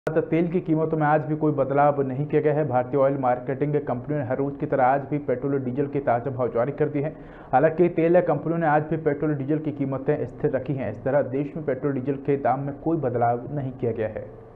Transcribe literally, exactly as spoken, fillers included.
तेल की कीमतों में आज भी कोई बदलाव नहीं किया गया है। भारतीय ऑयल मार्केटिंग कंपनी ने हर रोज की तरह आज भी पेट्रोल और डीजल के ताजा भाव जारी कर दिए हैं। हालांकि तेल कंपनियों ने आज भी पेट्रोल और डीजल की कीमतें स्थिर रखी हैं। इस तरह देश में पेट्रोल डीजल के दाम में कोई बदलाव नहीं किया गया है।